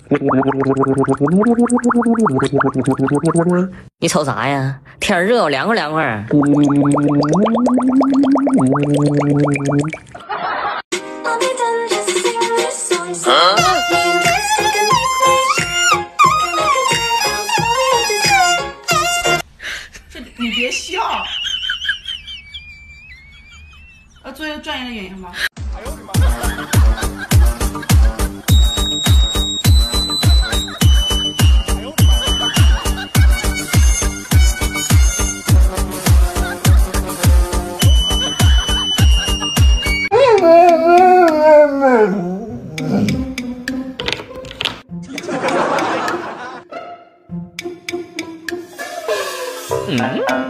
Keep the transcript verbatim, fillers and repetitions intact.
你瞅啥呀？天热，我凉快凉快。 这你别笑，要做一个专业的演员吗？哎呦我的妈！ 嗯。